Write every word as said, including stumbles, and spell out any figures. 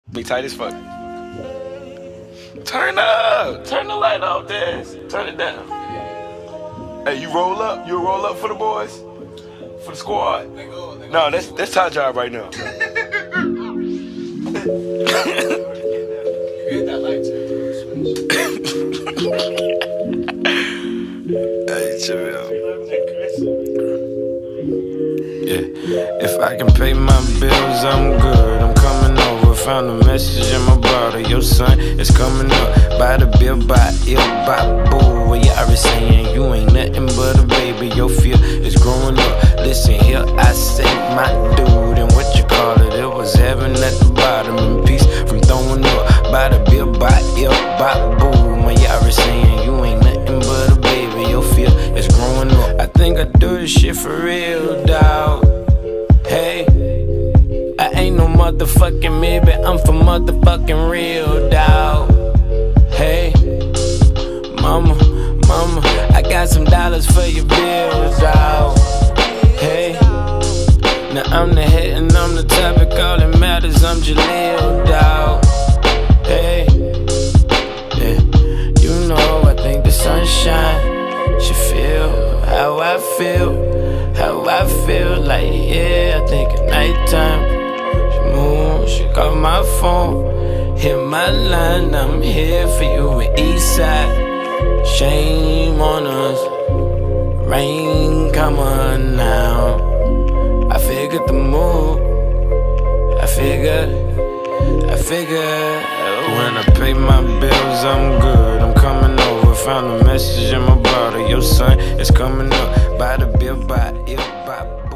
Be tight as fuck. Turn up. Turn the light off, Daz. Turn it down. Hey, you roll up. You roll up for the boys? For the squad? No, that's that's our job right now. Hit that light too. Hey, chill out. Yeah, if I can pay my bills, I'm good. I'm coming over. Found a message in my brother. Your son is coming up. By the bill, by ill, by boo. What you already saying? You ain't nothing but a baby. Your fear is growing up. Listen here, I say my dude. And what you call it? It was heaven at the bottom. And peace from throwing up. By the bill, by ill, by boo. What you already saying? You ain't nothing but a baby. Your fear is growing up. I think I do this shit for real, dawg. Hey, I ain't no motherfucking maybe, I'm for motherfucking real, dawg. Hey, mama, mama, I got some dollars for your bills, dawg. Hey, now I'm the head and I'm the topic, all that matters, I'm Jaleel, dawg. Hey, yeah, you know I think the sunshine should feel how I feel. How I feel like, yeah, I think at nighttime she moon, she call my phone, hit my line, I'm here for you in Eastside. Shame on us, rain come on now. I figured the move, I figured, I figured. When I pay my bills, I'm good, I'm coming over. Found a message in my brother, your son is coming up. By the bill, by ill, by